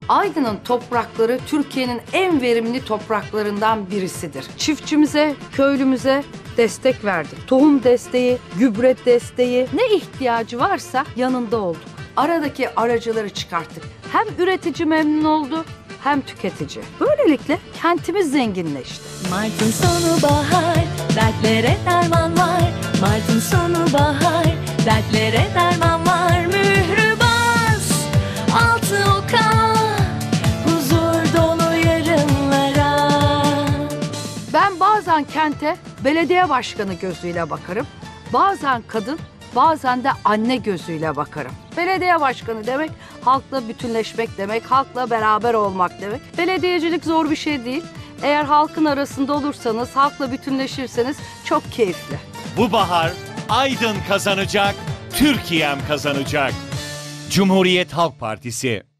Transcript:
Aydın'ın toprakları Türkiye'nin en verimli topraklarından birisidir. Çiftçimize, köylümüze destek verdik. Tohum desteği, gübre desteği, ne ihtiyacı varsa yanında olduk. Aradaki aracıları çıkarttık. Hem üretici memnun oldu, hem tüketici. Böylelikle kentimiz zenginleşti. Mart'ın sonu bahar, dertlere derman var. Mart'ın sonu bahar, dertlere derman var. Mührü bas, altı oka, huzur dolu yarınlara. Ben bazen kente belediye başkanı gözüyle bakarım. Bazen kadın, bazen de anne gözüyle bakarım. Belediye başkanı demek halkla bütünleşmek demek, halkla beraber olmak demek. Belediyecilik zor bir şey değil. Eğer halkın arasında olursanız, halkla bütünleşirseniz çok keyifli. Bu bahar Aydın kazanacak, Türkiye'm kazanacak. Cumhuriyet Halk Partisi.